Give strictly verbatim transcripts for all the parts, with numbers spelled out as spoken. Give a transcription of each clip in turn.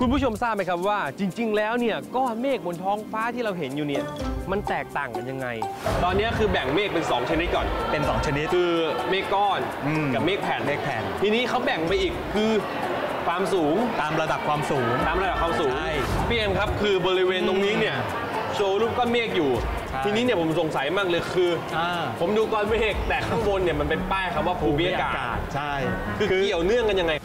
คุณผู้ชมทราบไหมครับว่าจริงๆแล้วเนี่ยก้อนเมฆบนท้องฟ้าที่เราเห็นอยู่เนี่ยมันแตกต่างกันยังไงตอนนี้คือแบ่งเมฆเป็นสองชนิดก่อนเป็นสองชนิดคือเมฆก้อนกับเมฆแผ่นเมฆแผ่นทีนี้เขาแบ่งไปอีกคือความสูงตามระดับความสูงตามระดับความสูงพี่เอ็มครับคือบริเวณตรงนี้เนี่ยโชว์รูปก้อนเมฆอยู่ทีนี้เนี่ยผมสงสัยมากเลยคือผมดูก้อนเมฆแต่ข้างบนเนี่ยมันเป็นป้ายคำว่าภูมิอากาศใช่คือเกี่ยวเนื่องกันยังไง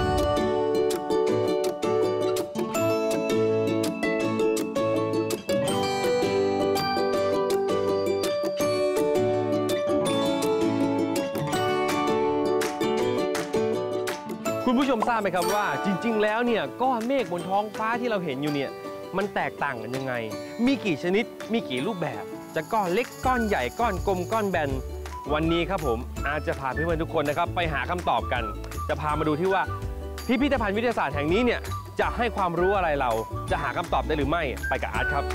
คุณผู้ชมทราบไหมครับว่าจริงๆแล้วเนี่ยก้อนเมฆบนท้องฟ้าที่เราเห็นอยู่เนี่ยมันแตกต่างกันยังไงมีกี่ชนิดมีกี่รูปแบบจะก้อนเล็กก้อนใหญ่ก้อนกลมก้อนแบนวันนี้ครับผมอาจจะพาเพื่อนๆทุกคนนะครับไปหาคำตอบกันจะพามาดูที่ว่าพิพิธภัณฑ์วิทยาศาสตร์แห่งนี้เนี่ยจะให้ความรู้อะไรเราจะหาคำตอบได้หรือไม่ไปกับอาร์ตครับ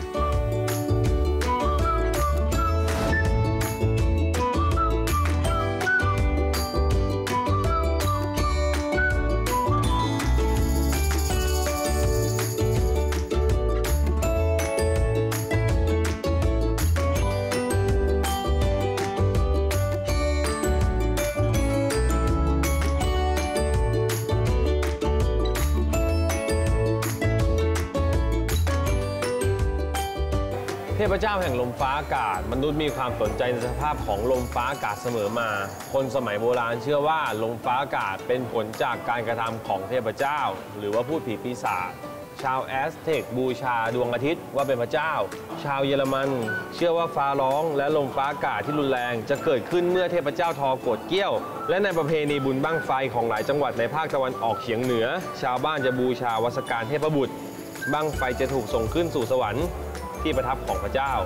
เทพเจ้าแห่งลมฟ้าอากาศมนุษย์มีความสนใจในสภาพของลมฟ้าอากาศเสมอมาคนสมัยโบราณเชื่อว่าลมฟ้าอากาศเป็นผลจากการกระทำของเทพเจ้าหรือว่าพูดผีปีศาจชาวแอสเท็กบูชาดวงอาทิตย์ว่าเป็นพระเจ้าชาวเยอรมันเชื่อว่าฟ้าร้องและลมฟ้าอากาศที่รุนแรงจะเกิดขึ้นเมื่อเทพเจ้าทอโกรธเกี้ยวและในประเพณีบุญบั้งไฟของหลายจังหวัดในภาคตะวันออกเฉียงเหนือชาวบ้านจะบูชาวัสการเทพบุตรบั้งไฟจะถูกส่งขึ้นสู่สวรรค์ที่ประทับของพระเจ้า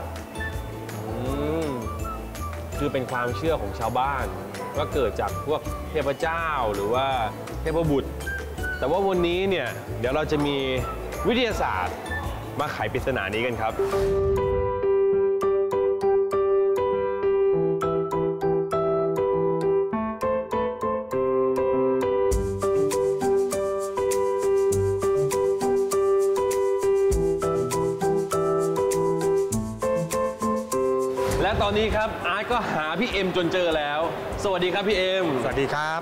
คือเป็นความเชื่อของชาวบ้านว่าเกิดจากพวกเทพเจ้าหรือว่าเทพบุตรแต่ว่าวันนี้เนี่ยเดี๋ยวเราจะมีวิทยาศาสตร์มาไขปริศนานี้กันครับและตอนนี้ครับอาร์ตก็หาพี่เอ็มจนเจอแล้วสวัสดีครับพี่เอ็มสวัสดีครับ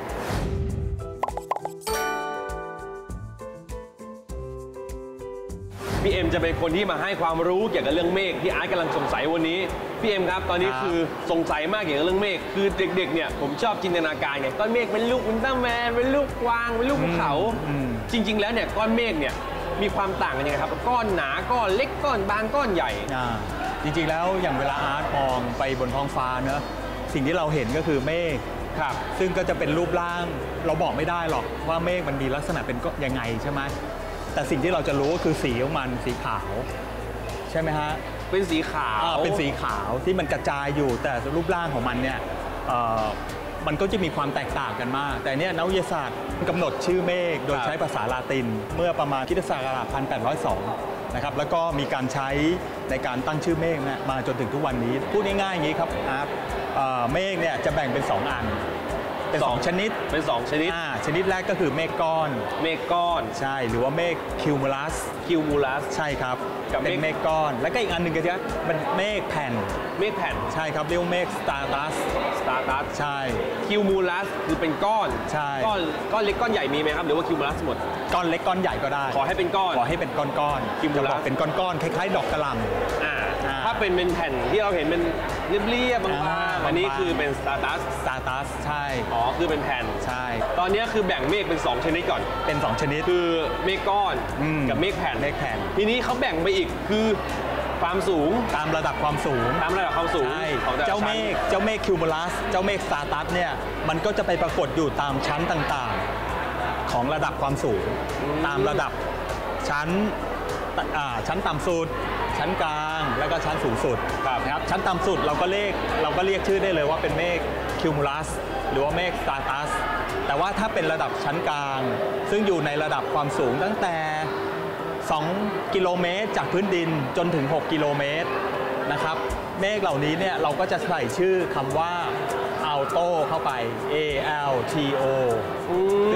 พี่เอ็มจะเป็นคนที่มาให้ความรู้เกี่ยวกับเรื่องเมฆที่อาร์ตกำลังสงสัยวันนี้พี่เอ็มครับตอนนี้คือสงสัยมากเกี่ยวกับเรื่องเมฆคือเด็กๆเนี่ยผมชอบจินตนาการไงก้อนเมฆเป็นลูกอุลตร้าแมนเป็นลูกกวางเป็นลูกภูเขาจริงๆแล้วเนี่ยก้อนเมฆเนี่ยมีความต่างกันยังไงครับก้อนหนาก้อนเล็กก้อนบางก้อนใหญ่จริงๆแล้วอย่างเวลาอาร์ตมองไปบนท้องฟ้าเนอะสิ่งที่เราเห็นก็คือเมฆครับซึ่งก็จะเป็นรูปร่างเราบอกไม่ได้หรอกว่าเมฆมันมีลักษณะเป็นก็ยังไงใช่ไหมแต่สิ่งที่เราจะรู้ก็คือสีของมันสีขาวใช่ไหมฮะเป็นสีขาวเป็นสีขาวที่มันกระจายอยู่แต่รูปร่างของมันเนี่ยมันก็จะมีความแตกต่างกันมากแต่เนี่ยนักวิทยาศาสตร์กำหนดชื่อเมฆโดยใช้ภาษาลาตินเมื่อประมาณคริสตศักราชหนึ่งพันแปดร้อยสองนะครับแล้วก็มีการใช้ในการตั้งชื่อเมฆนะมาจนถึงทุกวันนี้พูดง่ายๆอย่างนี้ครับอาร์ตเมฆเนี่ยจะแบ่งเป็นสองอันเป็นสองชนิดเป็นสองชนิดชนิดแรกก็คือเมฆก้อนเมฆก้อนใช่หรือว่าเมฆคิวมูลัสคิวมูลัสใช่ครับเป็นเมฆก้อนแล้วก็อีกอันหนึ่งก็จะเป็นเมฆแผ่นเมฆแผ่นใช่ครับเรียกว่าเมฆสตาร์ตัสสตาร์ตัสใช่คิวมูลัสคือเป็นก้อนใช่ก้อนก้อนเล็กก้อนใหญ่มีไหมครับหรือว่าคิวมูลัสหมดก้อนเล็กก้อนใหญ่ก็ได้ขอให้เป็นก้อนขอให้เป็นก้อนก้อนคิวมูลัสเป็นก้อนก้อนคล้ายๆดอกกระหล่ำอ่าถ้าเป็นเป็นแผ่นที่เราเห็นเป็นเรียบๆบางๆอันนี้คือเป็นสตาร์ตัสสตาร์ตัสใช่อ๋อคือเป็นแผ่นใช่ตอนนี้คือแบ่งเมฆเป็นสองชนิดก่อนเป็นสองชนิดคือเมฆก้อนกับเมฆแผ่นเมฆแผ่นทีนี้เขาแบ่งไปอีกคือความสูงตามระดับความสูงตามระดับความสูงของเจ้าเมฆเจ้าเมฆคิวมูลัสเจ้าเมฆสตาร์ตัสเนี่ยมันก็จะไปปรากฏอยู่ตามชั้นต่างๆของระดับความสูงตามระดับชั้นชั้นต่ำสุดชั้นกลางแล้วก็ชั้นสูงสุดนะครับชั้นต่ำสุดเราก็เรียกเราก็เรียกชื่อได้เลยว่าเป็นเมฆคิวมูลัสหรือว่าเมฆสตาร์ตัสแต่ว่าถ้าเป็นระดับชั้นกลางซึ่งอยู่ในระดับความสูงตั้งแต่สองกิโลเมตรจากพื้นดินจนถึงหกกิโลเมตรนะครับเมฆเหล่านี้เนี่ยเราก็จะใส่ชื่อคำว่าอัลโตเข้าไป A L T O ซึ่งเป็นภาษาล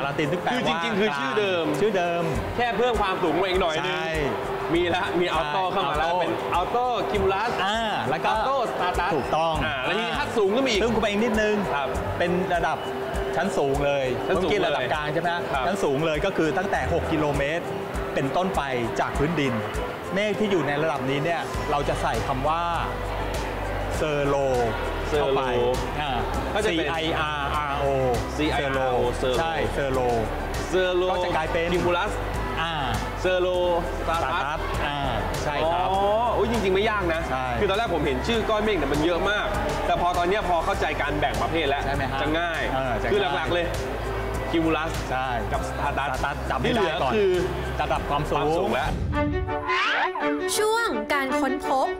ลาตินซึ่งแปลคือว่าจริงๆคือชื่อเดิมชื่อเดิมแค่เพิ่มความสูงมาอีกหน่อยนึงใช่มีแล้วมีอัลโต้เข้ามาแล้วใช่เป็นอัลโต้คิมูลัสอ่าแล้วก็อัลโต้สตาร์ตัสถูกต้องอ่าแล้วทีนี้ถ้าสูงขึ้นมาอีกซึ่งขึ้นไปอีกนิดนึงครับเป็นระดับชั้นสูงเลยชั้นสูงเมื่อกี้เลยระดับกลางใช่ไหมครับชั้นสูงเลยก็คือตั้งแต่ หก กิโลเมตร เป็นต้นไปจากพื้นดิน เมฆที่อยู่ในระดับนี้เนี่ยเราจะใส่คำว่าเซอร์โลเข้าไปอ่าก็จะ C เป็น I R R O C I R O เซอร์โลใช่เซอร์โลเซอร์โลก็จะกลายเป็นคิมูลัสอ่าเซอร์โลสตาร์สตาตัร์สตัสอ่าใช่ครับอ๋อโอ้ยจริงๆไม่ยากนะใช่คือตอนแรกผมเห็นชื่อก้อนเมฆเนี่ยมันเยอะมาก แต่พอตอนเนี้ยพอเข้าใจการแบ่งประเภทแล้วใช่ไหมฮะจะง่ายเออจะคือง่ายหลักๆเลยคิมูลัสใช่กับสตาร์ตัสสตาร์ตัสจับที่ให้เหได้ลือก่อนคือระดับความความสูสูงงแล้วช่วงการค้นพบ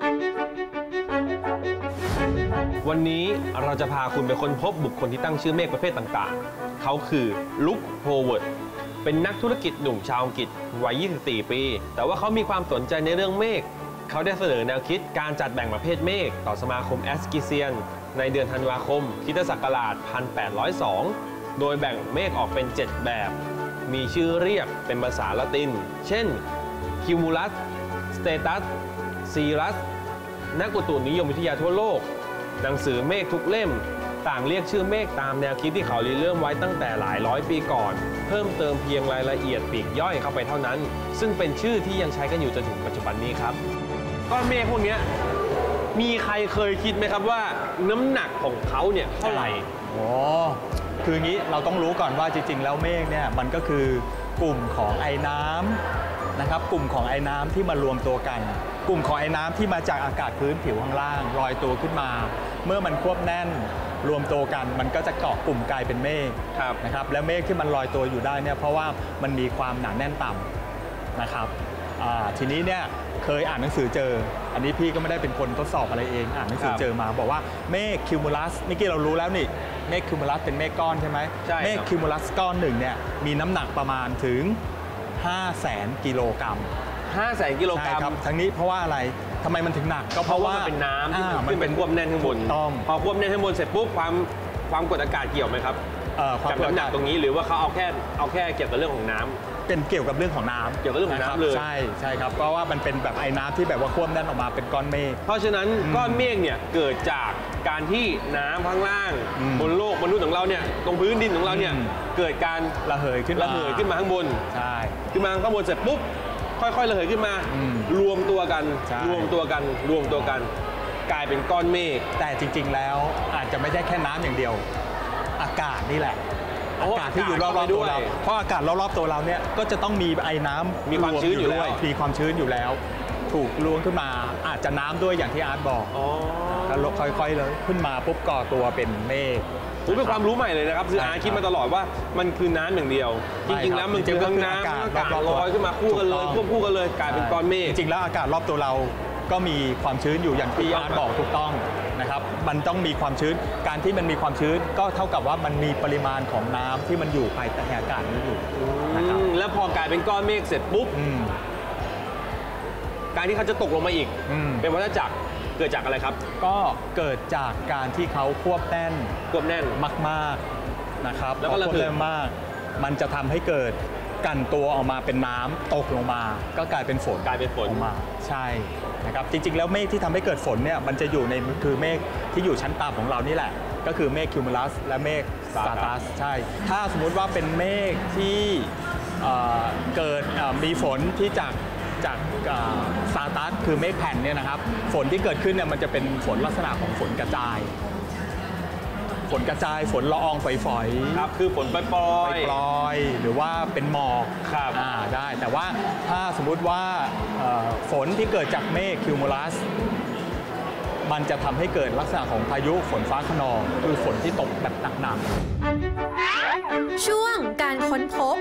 วันนี้เราจะพาคุณไปค้นพบบุคคลที่ตั้งชื่อเมฆประเภทต่างๆ เขาคือลุคโฮเวิร์ดเป็นนักธุรกิจหนุ่มชาวอังกฤษวัย ยี่สิบสี่ ปี แต่ว่าเขามีความสนใจในเรื่องเมฆ เขาได้เสนอแนวคิดการจัดแบ่งประเภทเมฆต่อสมาคมแอสกิเซียนในเดือนธันวาคมคริสตศักราช หนึ่งพันแปดร้อยสอง โดยแบ่งเมฆออกเป็น เจ็ด แบบ มีชื่อเรียกเป็นภาษาละติน เช่น Cumulus Status Cirrus นักอุตุนิยมวิทยาทั่วโลก หนังสือเมฆทุกเล่ม ต่างเรียกชื่อเมฆตามแนวคิดที่เขาริเริ่มไว้ตั้งแต่หลายร้อยปีก่อน เพิ่มเติมเพียงรายละเอียดปลีกย่อยเข้าไปเท่านั้น ซึ่งเป็นชื่อที่ยังใช้กันอยู่จนถึงปัจจุบันนี้ครับก้อนเมฆพวกเนี้ยมีใครเคยคิดไหมครับว่าน้ำหนักของเขาเนี่ยเท่าไหร่โอ้คืออย่างนี้เราต้องรู้ก่อนว่าจริงๆ แล้วเมฆเนี่ยมันก็คือกลุ่มของไอ้น้ำนะครับ กลุ่มของไอ้น้ำที่มารวมตัวกัน กลุ่มของไอ้น้ำที่มาจากอากาศพื้นผิวข้างล่างลอยตัวขึ้นมา เมื่อมันควบแน่นรวมตัวกัน มันก็จะเกาะกลุ่มกลายเป็นเมฆครับนะครับ และเมฆที่มันลอยตัวอยู่ได้เนี่ยเพราะว่ามันมีความหนาแน่นต่ำนะครับอ่าทีนี้เนี่ยเคยอ่านหนังสือเจอ อันนี้พี่ก็ไม่ได้เป็นคนทดสอบอะไรเอง อ่านหนังสือครับเจอมาบอกว่าเมฆคิวมูลัสเมื่อกี้เรารู้แล้วนี่เมฆคิวมูลัสเป็นเมฆก้อนใช่ไหมใช่ครับเมฆคิวมูลัสก้อนหนึ่งเนี่ยมีน้ำหนักประมาณถึง ห้าแสน กิโลกรัมห้าแสนกิโลกใช่รัมครับทั้งนี้เพราะว่าอะไรทำไมมันถึงหนักก็เพเพราะราะว่าว่ามันเป็นน้ำที่อ่ามันขึ้นเป็นควบแน่นข้างบนถูกต้องพอควบแน่นข้างบนเสร็จปุ๊บความความกดอากาศเกี่ยวไหมครับเอ่อความกับกดน้ำหนัอาก กาศตรงนี้หรือว่าเขาเอาแค่เอาแค่เกี่ยวกับเรื่องของน้ำเป็นเกี่ยวกับเรื่องของน้ำเกี่ยวกับเรื่องของน้ำะคบเลยใช่ใช่ครับเพราะว่ามันเป็นแบบไอ้น้ำที่แบบว่าควบแน่นออกมาเป็นก้อนเมฆเพราะฉะนั้นอืมก้อนเมฆเนี่ยเกิดจากการที่น้ำข้างล่างอืมบนโลกมนุษย์ของเราเนี่ยตรงพื้นดินของเราเนี่ยอืมเกิดการระเหยขึ้นมาระเหยขึ้นมาข้างบนใช่ขึ้นมาข้างบนเสร็จปุ๊บค่อยๆระเหยขึ้นมาอืมรวมตัวกันใช่รวมตัวกันรวมตัวกัน กลายเป็นก้อนเมฆแต่จริง ๆ แล้วอาจจะไม่ใช่แค่น้ำอย่างเดียว อากาศนี่แหละโอ้อากาศที่อยู่รอากาศอบๆตัวเราเข้าไปด้วยเพราะอากาศรอบๆตัวเราเนี่ยก็จะต้องมีไอ้น้ำมีความชื้นอยู่แล้วมีความชื้นอยู่แล้ว ถูกล้วงขึ้นมาอาจจะน้ำด้วยอย่างที่อาร์ตบอกอ๋อก็ลค่อยๆเลยขึ้นมาปุ๊บก่อตัวเป็นเมฆผมเป็นความรู้ใหม่เลยนะครับคือใช่อาคิดมาตลอดว่ามันคือน้ำอย่างเดียว จไม่ริงๆครับแล้วมันคือทั้งน้ำทั้งอากาศรอบๆตัวลอยขึ้นมาคู่กันเลยถูควบคู่กันเลยกลายเป็นก้อนเมฆจริงๆแล้วอากาศรอบตัวเราก็มีความชื้นอยู่อย่างที่ถูกต้องอาร์ตบอกถูกต้องนะครับ มันต้องมีความชื้น การที่มันมีความชื้นก็เท่ากับว่ามันมีปริมาณของน้ำที่มันอยู่ภายใต้อากาศนี้อยู่นะครับอืมแล้วพอกลายเป็นก้อนเมฆเสร็จปุ๊บอืมการที่เขาจะตกลงมาอีกอืมเป็นวัฏจักรเกิดจากอะไรครับก็เกิดจากการที่เขาควบแน่นควบแน่นมากๆนะครับแล้วก็พอระควบเหิดแน่นมาก มันจะทำให้เกิดกันตัวออกมาเป็นน้ำตกลงมา ก็กลายเป็นฝนกลายเป็นฝนออกมาใช่นะครับจริงๆแล้วเมฆที่ทำให้เกิดฝนเนี่ยมันจะอยู่ในคือเมฆที่อยู่ชั้นต่ำของเรานี่แหละ ก็คือเมฆคิวมูลัสและเมฆสตาร์ตัสใช่ถ้าสมมุติว่าเป็นเมฆที่เอ่อเกิดเอ่อมีฝนที่จากจากสตาร์ตัสคือเมฆแผ่นเนี่ยนะครับฝนที่เกิดขึ้นเนี่ยมันจะเป็นฝนลักษณะของฝนกระจาย ฝนกระจายฝนละอองฝอยๆครับคือฝนปล่อยปลอยๆหรือว่าเป็นหมอกครับอ่าได้แต่ว่าถ้าสมมุติว่าเอ่อฝนที่เกิดจากเมฆคิวมูลัสมันจะทำให้เกิดลักษณะของพายุฝนฟ้าคะนองคือฝนที่ตกแบบหนักช่วงการค้นพบ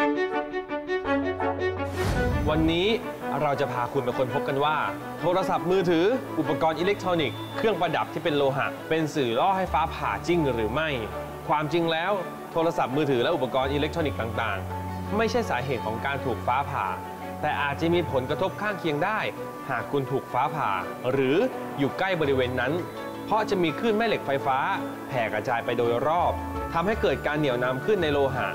วันนี้เราจะพาคุณไปค้นพบกันว่า โทรศัพท์มือถืออุปกรณ์อิเล็กทรอนิกส์เครื่องประดับที่เป็นโลหะ เป็นสื่อล่อให้ฟ้าผ่าจริงหรือไม่ ความจริงแล้วโทรศัพท์มือถือและอุปกรณ์อิเล็กทรอนิกส์ต่างๆ ไม่ใช่สาเหตุของการถูกฟ้าผ่า แต่อาจจะมีผลกระทบข้างเคียงได้ หากคุณถูกฟ้าผ่า หรืออยู่ใกล้บริเวณนั้น เพราะจะมีคลื่นแม่เหล็กไฟฟ้า แผ่กระจายไปโดยรอบทำให้เกิดการเหนี่ยวนำขึ้นในโลหะ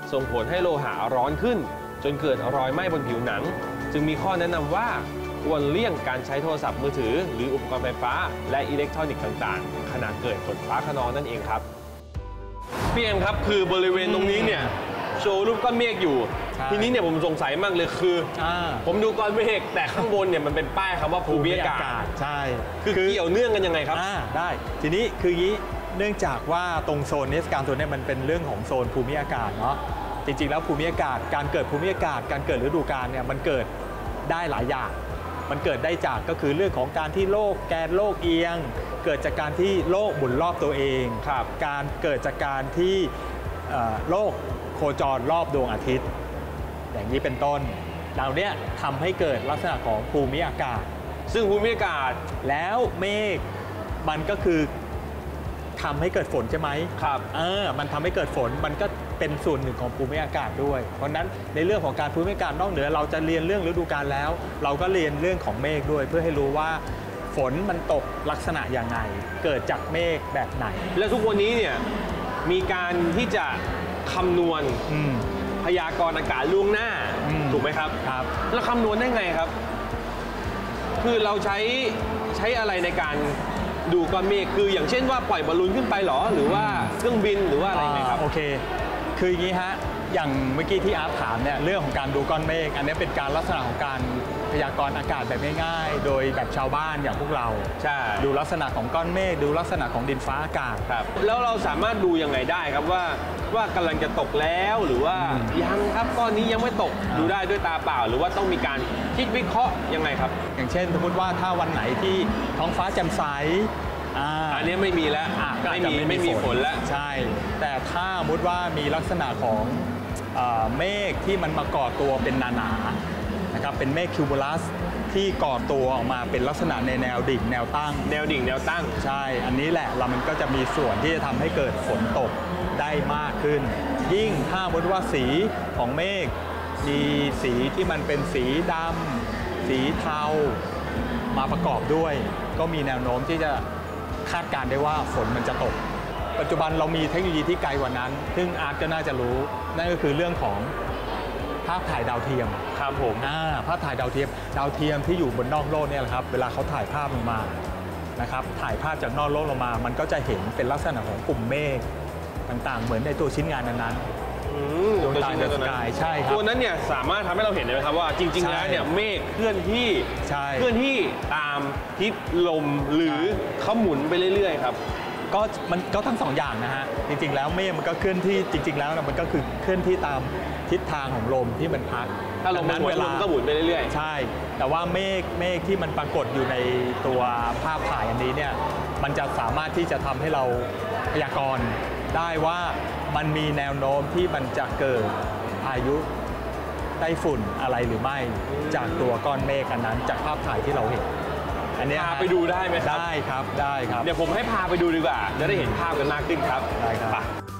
ส่งผลให้โลหะร้อนขึ้นจนเกิดรอยไหม้บนผิวหนังจึงมีข้อแนะนำว่าควรเลี่ยงการใช้โทรศัพท์มือถือหรืออุปกรณ์ไฟฟ้าและอิเล็กทรอนิกส์ต่างๆขณะเกิดฝนฟ้าคะนองนั่นเองครับพี่เอ็มครับคือบริเวณตรงนี้เนี่ยโชว์รูปก้อนเมฆอยู่ทีนี้เนี่ยผมสงสัยมากเลยคือผมดูก้อนเมฆแต่ข้างบนเนี่ยมันเป็นป้ายคำว่าภูมิอากาศใช่คือเกี่ยวเนื่องกันยังไงครับได้ทีนี้คืองี้เนื่องจากว่าตรงโซนนี้การโซนนี้มันเป็นเรื่องของโซนภูมิอากาศเนาะจริงๆแล้วภูมิอากาศการเกิดภูมิอากาศการเกิดฤดูกาลเนี่ยมันเกิดได้หลายอย่างมันเกิดได้จากก็คือเรื่องของการที่โลกแกนโลกเอียงเกิดจากการที่โลกหมุนรอบตัวเองครับการเกิดจากการที่โลกโคจรรอบดวงอาทิตย์อย่างนี้เป็นต้นเหล่านี้ทำให้เกิดลักษณะของภูมิอากาศซึ่งภูมิอากาศแล้วเมฆมันก็คือทำให้เกิดฝนใช่ไหมครับเออมันทำให้เกิดฝนมันก็เป็นส่วนหนึ่งของภูมิอากาศด้วยเพราะนั้นในเรื่องของการภูมิอากาศนอกเหนือเราจะเรียนเรื่องฤดูกาลแล้วเราก็เรียนเรื่องของเมฆด้วยเพื่อให้รู้ว่าฝนมันตกลักษณะอย่างไรเกิดจากเมฆแบบไหนและทุกวันนี้เนี่ยมีการที่จะคำนวณพยากรณ์อากาศล่วงหน้าถูกไหมครับครับแล้วคำนวณได้ไงครับคือเราใช้ใช้อะไรในการดูก้อนเมฆคืออย่างเช่นว่าปล่อยบอลลูนขึ้นไปหรอหรือว่าเครื่องบินหรือว่าอะไรไงครับโอเคคืออย่างนี้ฮะอย่างเมื่อกี้ที่อาร์ตถามเนี่ยเรื่องของการดูก้อนเมฆอันนี้เป็นการลักษณะของการพยากรณ์อากาศแบบง่ายๆโดยแบบชาวบ้านอย่างพวกเราใช่ดูลักษณะของก้อนเมฆดูลักษณะของดินฟ้าอากาศครับแล้วเราสามารถดูยังไงได้ครับว่าว่ากำลังจะตกแล้วหรือว่ายังครับก้อนนี้ยังไม่ตกดูได้ด้วยตาเปล่าหรือว่าต้องมีการคิดวิเคราะห์ยังไงครับอย่างเช่นสมมติว่าถ้าวันไหนที่ท้องฟ้าแจ่มใสอันนี้ไม่มีแล้วไม่มีไม่มีฝนแล้วใช่แต่ถ้าสมมติว่ามีลักษณะของเมฆที่มันมาก่อตัวเป็นหนาๆนะครับเป็นเมฆคิวมูลัสที่ก่อตัวออกมาเป็นลักษณะในแนวดิ่งแนวตั้งแนวดิ่งแนวตั้งใช่อันนี้แหละเรามันก็จะมีส่วนที่จะทำให้เกิดฝนตกได้มากขึ้นยิ่งถ้าสมมติว่าสีของเมฆมีสีที่มันเป็นสีดำสีเทามาประกอบด้วยก็มีแนวโน้มที่จะคาดการณ์ได้ว่าฝนมันจะตกปัจจุบันเรามีเทคโนโลยีที่ไกลกว่านั้นซึ่งอาร์ตก็น่าจะรู้นั่นก็คือเรื่องของภาพถ่ายดาวเทียมครับผมภาพถ่ายดาวเทียมดาวเทียมที่อยู่บนนอกโลกเนี่ยแหละครับเวลาเขาถ่ายภาพลงมานะครับถ่ายภาพจากนอกโลกลงมามันก็จะเห็นเป็นลักษณะของกลุ่มเมฆต่างๆเหมือนในตัวชิ้นงานนั้นๆดวงตาในสกายใช่ครับตัวนั้นเนี่ยสามารถทำให้เราเห็นได้ไหมครับว่าจริงๆแล้วเนี่ยเมฆเคลื่อนที่เคลื่อนที่ตามทิศลมหรือเขาหมุนไปเรื่อยๆครับก็มันก็ทั้งสองอย่างนะฮะจริงๆแล้วเมฆมันก็เคลื่อนที่จริงๆแล้วมันก็คือเคลื่อนที่ตามทิศทางของลมที่มันพัดถ้าลมมันหมุนลมก็หมุนไปเรื่อยๆใช่แต่ว่าเมฆเมฆที่มันปรากฏอยู่ในตัวภาพถ่ายอันนี้เนี่ยมันจะสามารถที่จะทำให้เราพยากรณ์ได้ว่ามันมีแนวโน้มที่มันจะเกิดพายุไต้ฝุ่นอะไรหรือไม่จากตัวก้อนเมฆอันนั้นจากภาพถ่ายที่เราเห็นอันนี้พาไปดูได้ไหมครับได้ครับได้ครับเดี๋ยวผมให้พาไปดูดีกว่าจะได้เห็นภาพกันมากขึ้นครับได้ครับ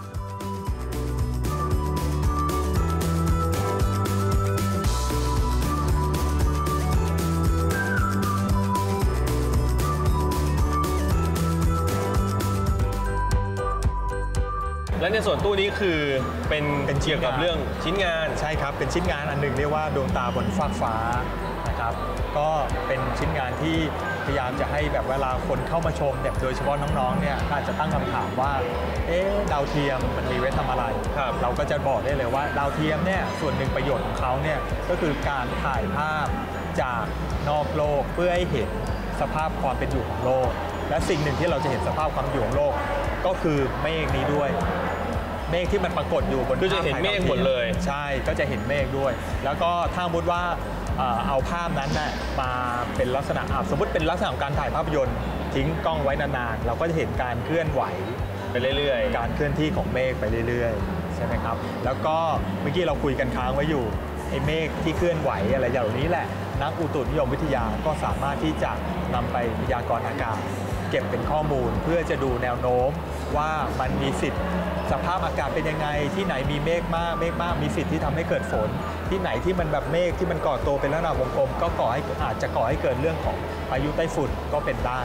และในส่วนตู้นี้คือเป็นเป็นเกี่ยวกับเรื่องชิ้นงานใช่ครับเป็นชิ้นงานอันหนึ่งเรียกว่าดวงตาบนฟากฟ้านะครับก็เป็นชิ้นงานที่พยายามจะให้แบบเวลาคนเข้ามาชมเนี่ยโดยเฉพาะน้องๆเนี่ยอาจจะตั้งคำถามว่าเอ๊ะดาวเทียมมันมีไว้ทำอะไรเราก็จะบอกได้เลยว่าดาวเทียมเนี่ยส่วนหนึ่งประโยชน์ของเขาเนี่ยก็คือการถ่ายภาพจากนอกโลกเพื่อให้เห็นสภาพความเป็นอยู่ของโลกและสิ่งหนึ่งที่เราจะเห็นสภาพความอยู่ของโลกก็คือเมฆนี้ด้วยเมฆที่มันปรากฏอยู่บนภาพจะเห็นเมฆหมดเลยใช่ก็จะเห็นเมฆด้วยแล้วก็ถ้าสมมติว่าเอาภาพนั้นน่ะมาเป็นลักษณะสมมติเป็นลักษณะของการถ่ายภาพยนตร์ทิ้งกล้องไว้นานๆเราก็จะเห็นการเคลื่อนไหวไปเรื่อยๆการเคลื่อนที่ของเมฆไปเรื่อยๆใช่ไหมครับแล้วก็เมื่อกี้เราคุยกันค้างไว้อยู่ไอ้เมฆที่เคลื่อนไหวอะไรอย่างนี้แหละนักอุตุนิยมวิทยาก็สามารถที่จะนำไปพยากรณ์อากาศเก็บเป็นข้อมูลเพื่อจะดูแนวโน้มว่ามันมีสิทธิ์สภาพอากาศเป็นยังไงที่ไหนมีเมฆมากเมฆมากมีสิทธิ์ที่ทำให้เกิดฝนที่ไหนที่มันแบบเมฆที่มันก่อตัวเป็นลักษณะวงกลมก็ก่อให้อาจจะก่อให้เกิดเรื่องของพายุไต้ฝุ่นก็เป็นได้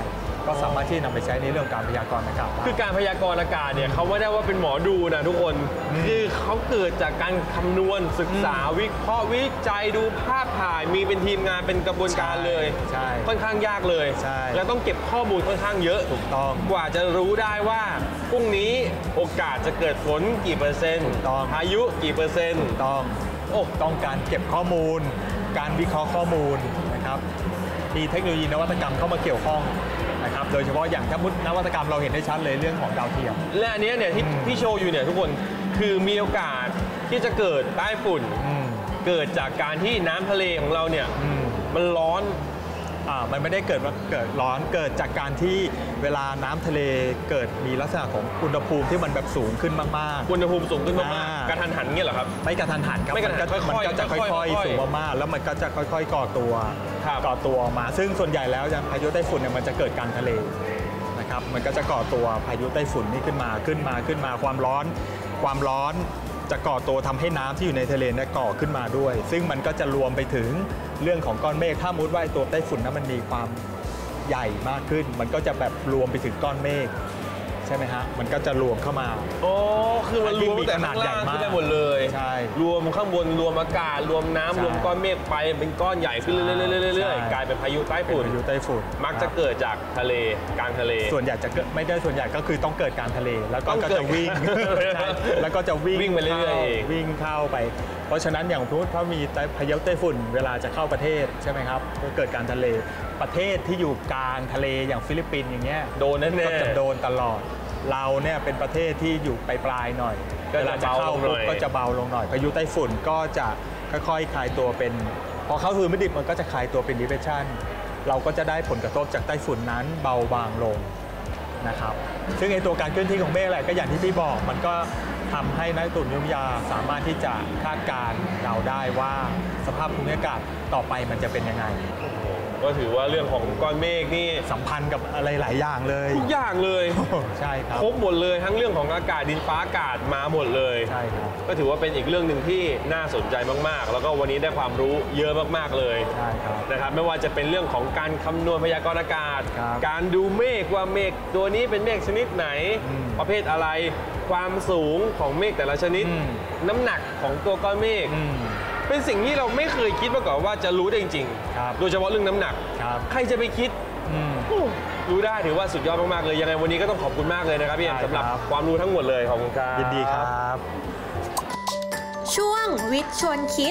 ก็สามารถที่นำไปใช้ในเรื่องการพยากรณ์อากาศได้คือการพยากรณ์อากาศเนี่ยเขาไม่ได้ว่าเป็นหมอดูนะทุกคนคือเขาเกิดจากการคำนวณศึกษาวิเคราะห์วิจัยดูภาพถ่ายมีเป็นทีมงานเป็นกระบวนการเลยใช่ค่อนข้างยากเลยใช่แล้วต้องเก็บข้อมูลค่อนข้างเยอะถูกต้องกว่าจะรู้ได้ว่าพรุ่งนี้โอกาสจะเกิดฝนกี่เปอร์เซ็นต์ถูกต้องพายุกี่เปอร์เซ็นต์ต้องโอ้ต้องการเก็บข้อมูล การวิเคราะห์ข้อมูลนะครับมีเทคโนโลยีนวัตกรรมเข้ามาเกี่ยวข้องนะครับโดยเฉพาะอย่างถ้ามุดนวัตกรรมเราเห็นได้ชัดเลยเรื่องของดาวเทียมและอันเนี้ยเนี่ยที่ที่โชว์อยู่เนี่ยทุกคนคือมีโอกาสที่จะเกิดใต้ฝุ่นอืมเกิดจากการที่น้ำทะเลของเราเนี่ยอืมมันร้อนอ่ามันไม่ได้เกิดว่าเกิดร้อนเกิดจากการที่เวลาน้ำทะเลเกิดมีลักษณะของอุณหภูมิที่มันแบบสูงขึ้นมากๆอุณหภูมิสูงขึ้นมากอ่าๆกระทันหันเงี้ยเหรอครับไม่กระทันหันครับไม่กระทันหันมันค่อยๆก็จะค่ค่อยอยๆๆสูงมากๆแล้วมันก็จะค่อยๆก่อตัวครับก่อตัวออกมา ซึ่งส่วนใหญ่แล้วอย่างพายุไต้ฝุ่นเนี่ยมันจะเกิดกลางทะเลนะครับมันก็จะก่อตัวพายุไต้ฝุ่นนี่ขึ้นมาขึ้นมาขึ้นมาความร้อน ความร้อนจะก่อตัวทำให้น้ำที่อยู่ในทะเลเนี่ยก่อขึ้นมาด้วย ซึ่งมันก็จะรวมไปถึงเรื่องของก้อนเมฆถ้ามุดว่าไอ้ตัวไต้ฝุ่นนั้นมันมีความใหญ่มากขึ้น มันก็จะแบบรวมไปถึงก้อนเมฆใช่ไหมฮะมันก็จะรวมเข้ามาโอ้คือมันรวมแต่ข้างล่างขึ้นไปหมดเลยใช่รวมข้างบนรวมอากาศรวมน้ำใช่รวมก้อนเมฆไปเป็นก้อนใหญ่ขึ้นเรื่อยๆเรื่อยใช่ๆกลายเป็นพายุใต้ฝุ่นพายุไต้ฝุ่นมักจะเกิดจากทะเลกลางทะเลส่วนใหญ่จะเกิดไม่ได้ส่วนใหญ่ก็คือต้องเกิดกลารทะเลแล้วก็ต้องก็เกิดจะวิ่ง ใช่แล้วก็จะวิ่งวิ่งไปเรื่อยๆข้าเองวิ่งเข้าไป เพราะฉะนั้นอย่างพูดถ้ามีพายุไต้ฝุ่นเวลาจะเข้าประเทศใช่ไหมครับก็เกิดการทะเลประเทศที่อยู่กลางทะเลอย่างฟิลิปปินส์อย่างเงี้ยโดนแน่ๆก็จะโดนตลอด เราเนี่ยเป็นประเทศที่อยู่ปลายๆหน่อยก็จะเวลาจะเข้าเบาลงหน่ปุ๊อบ ยก็จะเบาลงหน่อยพายุไต้ฝุ่นก็จะค่อยๆคลายตัวเป็นพอเข้าสู่มิติมันก็จะคลายตัวเป็น depression เราก็จะได้ผลกระทบจากไต้ฝุ่นนั้นเบาบางลงนะครับซึ่งไอตัวการเคลื่อนที่ของเมฆแหละก็อย่างที่พี่บอกมันก็ทำให้นักตุนยุทธวิทยาสามารถที่จะคาดการณ์เดาได้ว่าสภาพภูมิอากาศต่อไปมันจะเป็นยังไงก็ถือว่าเรื่องของก้อนเมฆนี่สัมพันธ์กับอะไรหลายอย่างเลยทุกอย่างเลยใช่ครับครบหมดเลยทั้งเรื่องของอากาศดินฟ้าอากาศมาหมดเลยใช่ครับก็ถือว่าเป็นอีกเรื่องหนึ่งที่น่าสนใจมากๆ แล้วก็วันนี้ได้ความรู้เยอะมากๆเลยใช่ครับนะครับไม่ว่าจะเป็นเรื่องของการคำนวณพยากรณ์อากาศครับการดูเมฆว่าเมฆตัวนี้เป็นเมฆชนิดไหนอืมประเภทอะไร ความสูงของเมฆแต่ละชนิดอืมน้ำหนักของตัวก้อนเมฆอืมเป็นสิ่งที่เราไม่เคยคิดมาก่อนว่าจะรู้ได้จริงครับโดยเฉพาะเรื่องน้ำหนักครับใครจะไปคิดอืมโอ้รู้ได้ถือว่าสุดยอดมากๆเลยยังไงวันนี้ก็ต้องขอบคุณมากเลยนะครับพี่เอ็มได้ครับสำหรับความรู้ทั้งหมดเลยขอบคุณครับยินดีครับช่วงวิทย์ชวนคิด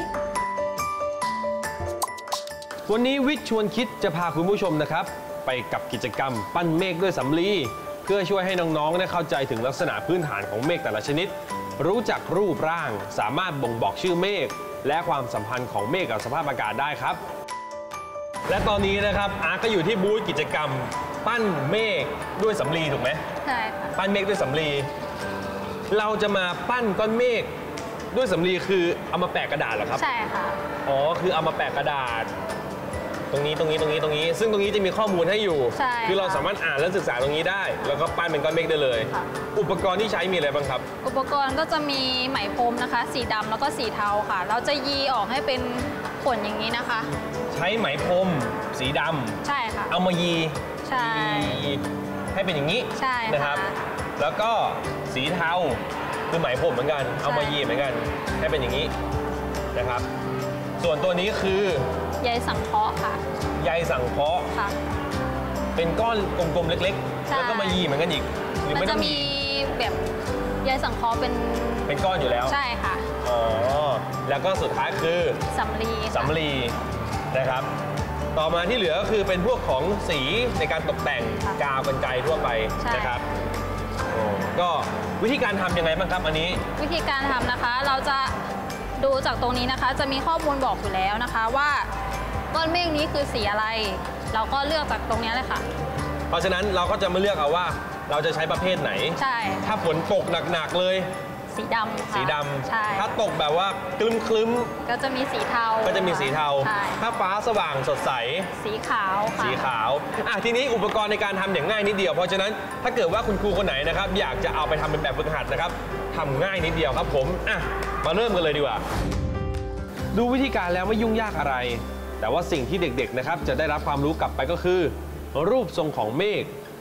วันนี้วิทย์ชวนคิดจะพาคุณผู้ชมนะครับ ไปกับกิจกรรมปั้นเมฆด้วยสำลีเพื่อช่วยให้น้องๆได้เข้าใจถึงลักษณะพื้นฐานของเมฆแต่ละชนิด รู้จักรูปร่างสามารถบ่งบอกชื่อเมฆและความสัมพันธ์ของเมฆกับสภาพอากาศได้ครับ และตอนนี้นะครับอาร์ตก็อยู่ที่บูธกิจกรรม ปั้นเมฆด้วยสำลีถูกไหมใช่ค่ะปั้นเมฆด้วยสำลีเราจะมาปั้นก้อนเมฆด้วยสำลีคือเอามาแปะกระดาษเหรอครับใช่ค่ะอ๋อ คือเอามาแปะกระดาษ ตรงนี้ ตรงนี้ ตรงนี้ ตรงนี้ ซึ่งตรงนี้จะมีข้อมูลให้อยู่ใช่คือเราค่ะสามารถอ่านและศึกษาตรงนี้ได้ แล้วก็ปั้นเป็นก้อนเมฆได้เลยค่ะอุปกรณ์ที่ใช้มีอะไรบ้างครับอุปกรณ์ก็จะมีไหมพรมนะคะ สีดำแล้วก็สีเทาค่ะ เราจะยีออกให้เป็นขนอย่างนี้นะคะใช้ไหมพรมสีดำใช่ค่ะเอามายีใช่ยีให้เป็นอย่างนี้ใช่นะครับค่ะแล้วก็สีเทาคือไหมพรมเหมือนกัน เอามายีเหมือนกัน ให้เป็นอย่างนี้นะครับ ส่วนตัวนี้คือใยสังเคราะห์ค่ะใยสังเคราะห์ค่ะเป็นก้อนกลมๆเล็กๆใช่แล้วก็มายีเหมือนกันอีกหรือมันไม่จะต้องมียีแบบใยสังเคราะห์เป็นเป็นก้อนอยู่แล้วใช่ค่ะอ๋อ แล้วก็สุดท้ายคือสำลีค่ะสำลีนะครับ ต่อมาที่เหลือก็คือเป็นพวกของสีในการตกแต่งค่ะกาวกรรไกรทั่วไปใช่นะครับโอ้ก็วิธีการทำยังไงบ้างครับอันนี้วิธีการทำนะคะ เราจะดูจากตรงนี้นะคะ จะมีข้อมูลบอกอยู่แล้วนะคะว่าก้อนเมฆนี้คือสีอะไร เราก็เลือกจากตรงนี้เลยค่ะเพราะฉะนั้นเราก็จะมาเลือกเอาว่าเราจะใช้ประเภทไหนใช่ถ้าฝนตกหนักๆเลยสีดำค่ะสีดใช่ำถ้าตกแบบว่าคลึ้มคลึ้มก็จะมีสีเทาๆก็จะมีสีเทาใช่ถ้าฟ้าสว่างสดใสสีขาวค่ะสีขาวอ่ะทีนี้อุปกรณ์ในการทำอย่างง่ายนิดเดียว เพราะฉะนั้นถ้าเกิดว่าคุณครูคนไหนนะครับ อยากจะเอาไปทำเป็นแบบฝึกหัดนะครับทำง่ายนิดเดียวครับผมอ่ะมาเริ่มกันเลยดีกว่า ดูวิธีการแล้วไม่ยุ่งยากอะไร แต่ว่าสิ่งที่เด็กๆนะครับจะได้รับความรู้กลับไปก็คือ รูปทรงของเมฆ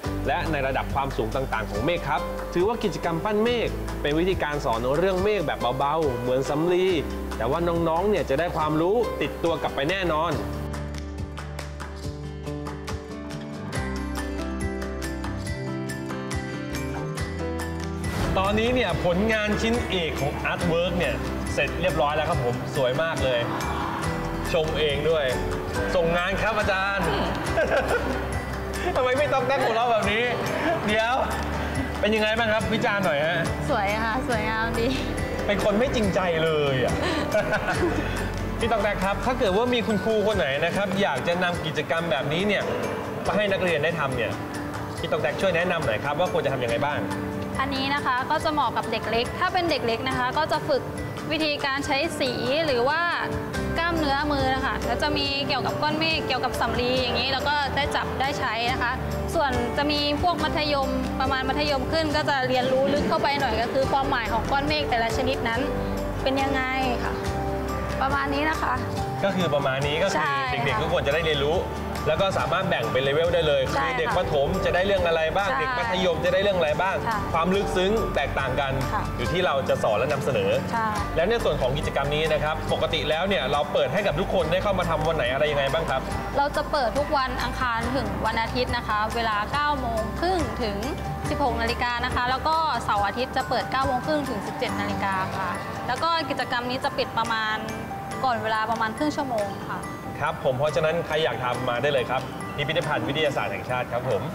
และในระดับความสูงต่างๆของเมฆครับถือว่ากิจกรรมปั้นเมฆเป็นวิธีการสอนเรื่องเมฆแบบเบาๆเหมือนสำลีแต่ว่าน้องๆเนี่ยจะได้ความรู้ติดตัวกลับไปแน่นอนตอนนี้เนี่ยผลงานชิ้นเอกของอาร์ตเวิร์กเนี่ยเสร็จเรียบร้อยแล้วครับผมสวยมากเลยชมเองด้วยส่งงานครับอาจารย์ ทำไมไม่ต้องแต้ของเราแบบนี้ เดี๋ยวเป็นยังไงบ้างครับวิจารณ์หน่อยฮะสวยค่ะสวยงามดีเป็นคนไม่จริงใจเลยอ่ะ พี่ตอกแตกครับถ้าเกิดว่ามีคุณครูคนไหนนะครับอยากจะนำกิจกรรมแบบนี้เนี่ยไปให้นักเรียนได้ทำเนี่ยพี่ตอกแตกช่วยแนะนำหน่อยครับว่าควรจะทำยังไงบ้างอันนี้นะคะก็จะเหมาะกับเด็กเล็กถ้าเป็นเด็กเล็กนะคะก็จะฝึกวิธีการใช้สีหรือว่ากล้ามเนื้อมือนะคะแล้วจะมีเกี่ยวกับก้อนเมฆเกี่ยวกับสำลีอย่างนี้แล้วก็ได้จับได้ใช้นะคะส่วนจะมีพวกมัธยมประมาณมัธยมขึ้นก็จะเรียนรู้ลึกเข้าไปหน่อยก็คือความหมายของก้อนเมฆแต่ละชนิดนั้นเป็นยังไงค่ะประมาณนี้นะคะก็คือประมาณนี้ก็คือเด็กๆทุกคนจะได้เรียนรู้แล้วก็สามารถแบ่งเป็นเลเวลได้เลยคือเด็กประถมจะได้เรื่องอะไรบ้างเด็กมัธยมจะได้เรื่องอะไรบ้างความลึกซึ้งแตกต่างกันอยู่ที่เราจะสอนและนำเสนอแล้วในส่วนของกิจกรรมนี้นะครับปกติแล้วเนี่ยเราเปิดให้กับทุกคนได้เข้ามาทำวันไหนอะไรยังไงบ้างครับเราจะเปิดทุกวันอังคารถึงวันอาทิตย์นะคะเวลาเก้าโมงครึ่งถึงสิบหกนาฬิกานะคะแล้วก็เสาร์อาทิตย์จะเปิดเก้าโมงครึ่งถึงสิบเจ็ดนาฬิกาค่ะแล้วก็กิจกรรมนี้จะปิดประมาณก่อนเวลาประมาณครึ่งชั่วโมงค่ะครับผมเพราะฉะนั้นใครอยากทำมาได้เลยครับพิพิธภัณฑ์วิทยาศาสตร์แห่งชาติครับผม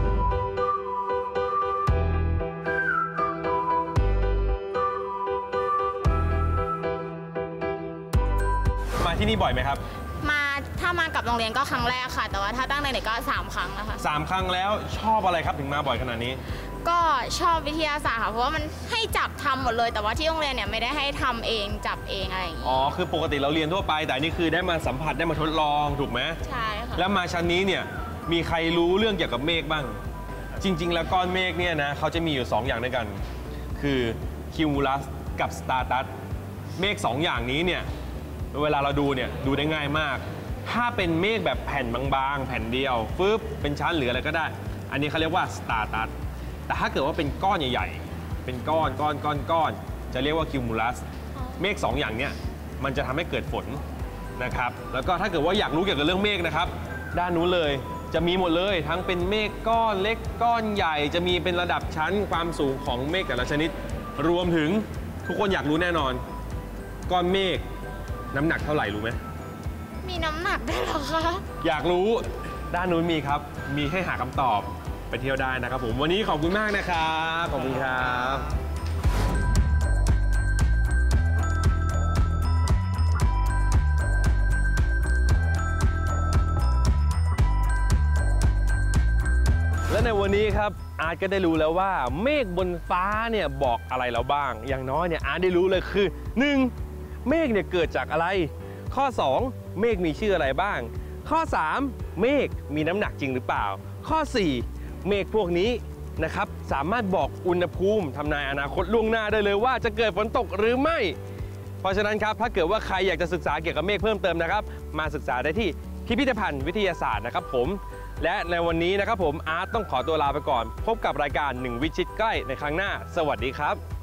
มาที่นี่บ่อยไหมครับมาถ้ามากับโรงเรียนก็ครั้งแรกค่ะแต่ว่าถ้าตั้งแต่เด็กก็สามครั้งนะคะสามครั้งแล้วชอบอะไรครับถึงมาบ่อยขนาดนี้ก็ชอบวิทยาศาสตร์ค่ะเพราะว่ามันให้จับทำหมดเลยแต่ว่าที่โรงเรียนเนี่ยไม่ได้ให้ทำเองจับเองอะไรอย่างนี้อ๋อคือปกติเราเรียนทั่วไปแต่นี่คือได้มาสัมผัสได้มาทดลองถูกไหมใช่ค่ะแล้วมาชั้นนี้เนี่ยมีใครรู้เรื่องเกี่ยวกับเมฆบ้างจริงๆแล้วก้อนเมฆเนี่ยนะเขาจะมีอยู่สองอย่างด้วยกันคือคิวมูลัสกับสตาร์ตัสเมฆสองอย่างนี้เนี่ยเวลาเราดูเนี่ยดูได้ง่ายมากถ้าเป็นเมฆแบบแผ่นบางๆแผ่นเดียวฟึบเป็นชั้นหรืออะไรก็ได้อันนี้เขาเรียกว่าสตาร์ตัสแต่ถ้าเกิดว่าเป็นก้อนใหญ่ๆเป็นก้อนก้อนก้อนก้อนจะเรียกว่าคิวมูลัสเมฆสองอย่างเนี้ยมันจะทำให้เกิดฝนนะครับแล้วก็ถ้าเกิดว่าอยากรู้เกี่ยวกับเรื่องเมฆนะครับด้านนู้นเลยจะมีหมดเลยทั้งเป็นเมฆก้อนเล็กก้อนใหญ่จะมีเป็นระดับชั้นความสูงของเมฆแต่ละชนิดรวมถึงทุกคนอยากรู้แน่นอนก้อนเมฆน้ำหนักเท่าไหร่รู้ไหมมีน้ำหนักได้หรอคะอยากรู้ด้านนู้นมีครับมีให้หาคำตอบไปเที่ยวได้นะครับผมวันนี้ขอบคุณมากนะครับขอบคุณครับและในวันนี้ครับอาร์ตก็ได้รู้แล้วว่าเมฆบนฟ้าเนี่ยบอกอะไรเราบ้างอย่างน้อยเนี่ยอาร์ตได้รู้เลยคือ หนึ่ง เมฆเนี่ยเกิดจากอะไรข้อ สอง เมฆมีชื่ออะไรบ้างข้อ สาม เมฆมีน้ำหนักจริงหรือเปล่าข้อ สี่ เมฆพวกนี้นะครับสามารถบอกอุณหภูมิทำนายอนาคตล่วงหน้าได้เลยว่าจะเกิดฝนตกหรือไม่เพราะฉะนั้นครับถ้าเกิดว่าใครอยากจะศึกษาเกี่ยวกับเมฆเพิ่มเติมนะครับมาศึกษาได้ที่พิพิธภัณฑ์วิทยาศาสตร์นะครับผมและในวันนี้นะครับผมอาร์ตต้องขอตัวลาไปก่อนพบกับรายการหนึ่งวิชิตใกล้ในครั้งหน้าสวัสดีครับ